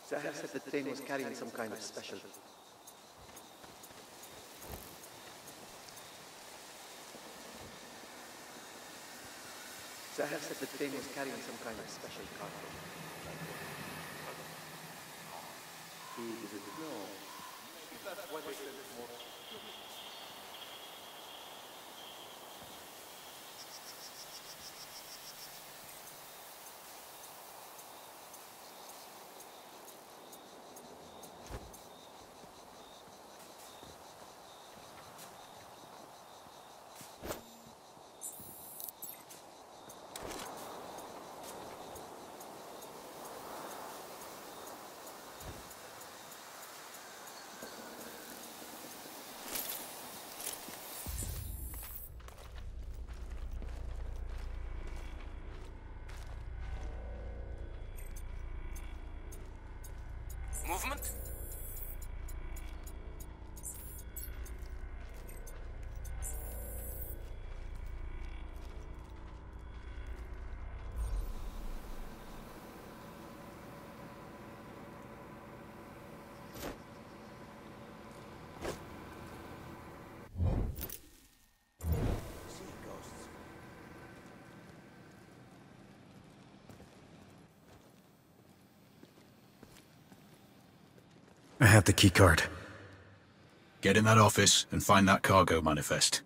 Zahir said the train was carrying some kind of special. Zahir said the train was carrying some kind of special cargo. He didn't know. Maybe that's why they said more. Movement? I have the keycard. Get in that office and find that cargo manifest.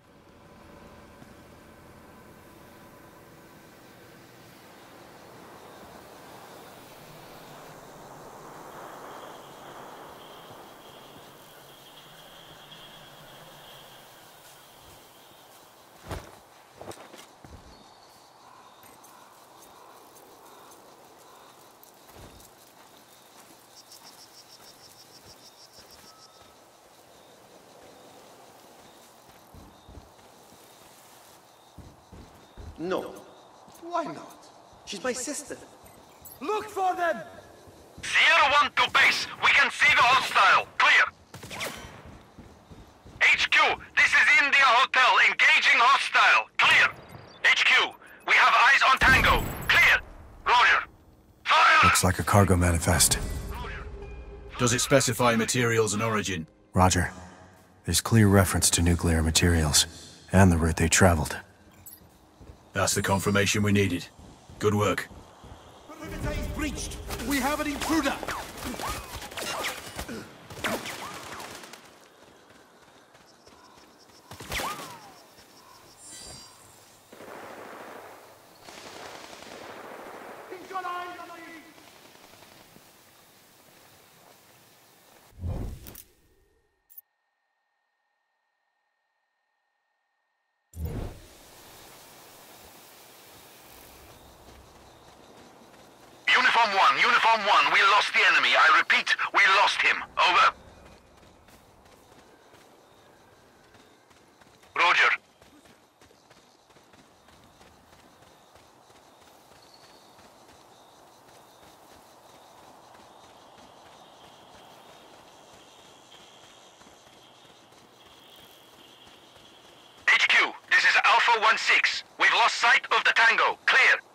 No. Why not? She's my sister. Look for them! Sierra 1 to base. We can see the hostile. Clear. HQ, this is India Hotel. Engaging hostile. Clear. HQ, we have eyes on Tango. Clear. Roger. Fire! Looks like a cargo manifest. Does it specify materials and origin? Roger. There's clear reference to nuclear materials, and the route they traveled. That's the confirmation we needed. Good work. Perimeter is breached. We have an intruder. Uniform 1, we lost the enemy. I repeat, we lost him. Over. Roger. HQ, this is Alpha 1-6. We've lost sight of the Tango. Clear.